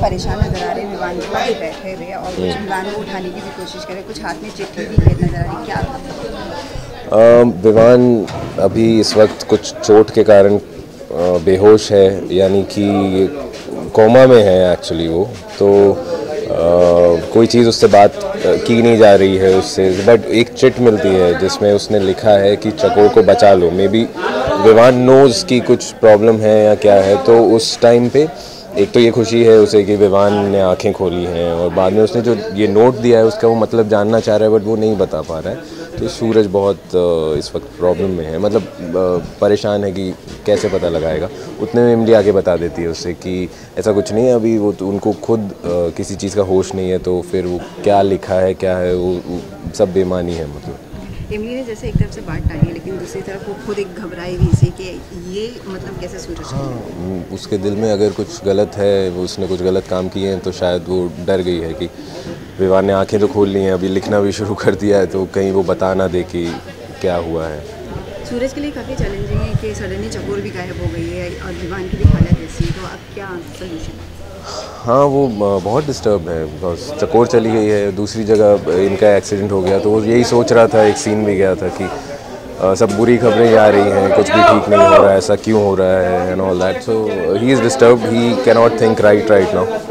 परेशान नजर आ रहे हैं, विवान के पास बैठे हुए और कुछ विवान को उठाने की भी कोशिश करें, कुछ हाथ में चिट्ठी भी खेत नजर आ रही, क्या विवान अभी इस वक्त कुछ चोट के कारण बेहोश है, यानी कि कोमा में है एक्चुअली वो। तो कोई चीज़ उससे बात की नहीं जा रही है उससे, बट एक चिट मिलती है जिसमें उसने लिखा है कि चकोर को बचा लो। मे बी विवान नोज़ की कुछ प्रॉब्लम है या क्या है। तो उस टाइम पे एक तो ये खुशी है उसे कि विवान ने आंखें खोली हैं, और बाद में उसने जो ये नोट दिया है उसका वो मतलब जानना चाह रहा है, बट वो नहीं बता पा रहा है। तो सूरज बहुत इस वक्त प्रॉब्लम में है, मतलब परेशान है कि कैसे पता लगाएगा। उतने में इमली आके बता देती है उससे कि ऐसा कुछ नहीं है अभी, वो तो उनको खुद किसी चीज़ का होश नहीं है। तो फिर वो क्या लिखा है क्या है वो सब बेमानी है। मतलब इमली ने जैसे एक तरफ से बात टाली, लेकिन दूसरी तरफ वो खुद एक घबराई भी थी कि ये मतलब कैसे सूरज। हाँ, उसके दिल में अगर कुछ गलत है, वो उसने कुछ गलत काम किए हैं, तो शायद वो डर गई है कि विवान ने आंखें तो खोल ली हैं, अभी लिखना भी शुरू कर दिया है, तो कहीं वो बता ना दे कि क्या हुआ है। सूरज के लिए काफ़ी चैलेंजिंग है कि सडनली चकोर भी गायब हो गई है और विवान की भी हालत ऐसी, तो अब क्या सोल्यूशन? हाँ, वो बहुत डिस्टर्ब है, बिकॉज चकोर चली गई है, दूसरी जगह इनका एक्सीडेंट हो गया। तो वो यही सोच रहा था, एक सीन भी गया था कि सब बुरी खबरें आ रही हैं, कुछ भी ठीक नहीं हो रहा है, ऐसा क्यों हो रहा है and all that. So he is disturbed, he can not think right now.